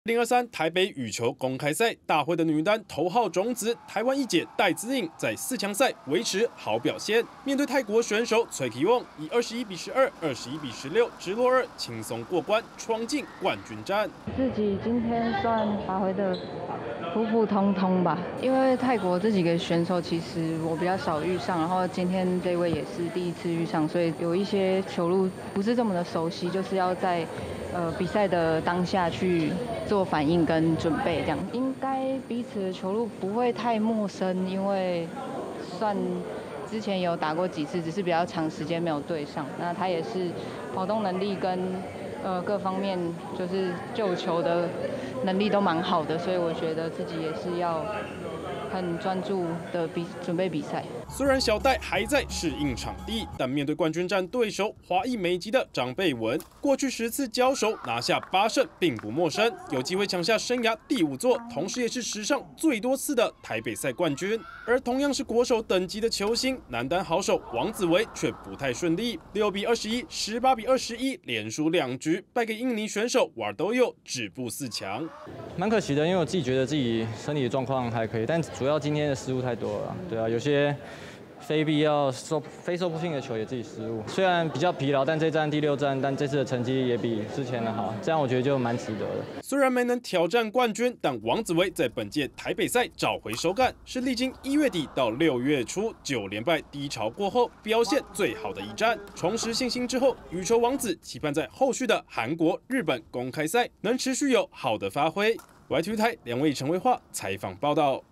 2023台北羽球公开赛大会的女单头号种子台湾一姐戴资颖在4强赛维持好表现，面对泰国选手崔启瓮，以21比12、21比16直落2轻松过关，闯进冠军战。 自己今天算发挥的普普通通吧，因为泰国这几个选手其实我比较少遇上，然后今天这位也是第一次遇上，所以有一些球路不是这么的熟悉，就是要在比赛的当下去做反应跟准备，这样应该彼此的球路不会太陌生，因为算之前有打过几次，只是比较长时间没有对上。那他也是跑动能力跟各方面就是救球的能力都蛮好的，所以我觉得自己也是要很专注的准备比赛。 虽然小戴还在适应场地，但面对冠军战对手华裔美籍的张贝文，过去10次交手拿下8胜，并不陌生，有机会抢下生涯第5座，同时也是史上最多次的台北赛冠军。而同样是国手等级的球星，男单好手王子维却不太顺利，6比21、18比21，连输2局，败给印尼选手瓦尔多佑，止步4强。 蛮可惜的，因为我自己觉得自己身体的状况还可以，但主要今天的失误太多了。对啊，有些非必要非受迫性的球也自己失误。虽然比较疲劳，但这站第6站，但这次的成绩也比之前的好，这样我觉得就蛮值得的。 虽然没能挑战冠军，但王子维在本届台北赛找回手感，是历经1月底到6月初9连败低潮过后表现最好的一战。重拾信心之后，羽球王子期盼在后续的韩国、日本公开赛能持续有好的发挥。YTV 台梁伟、陈威化采访报道。